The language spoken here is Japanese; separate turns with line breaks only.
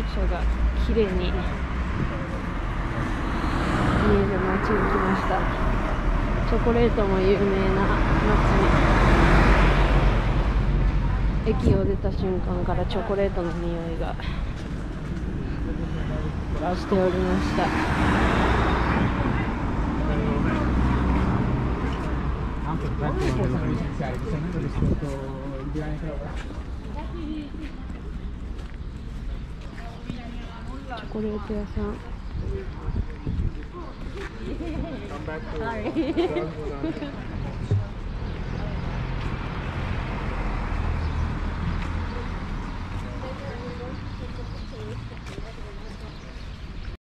車が綺麗に見える街に来ました。チョコレートも有名な街。駅を出た瞬間からチョコレートの匂いがしておりました。チョコレート屋さん。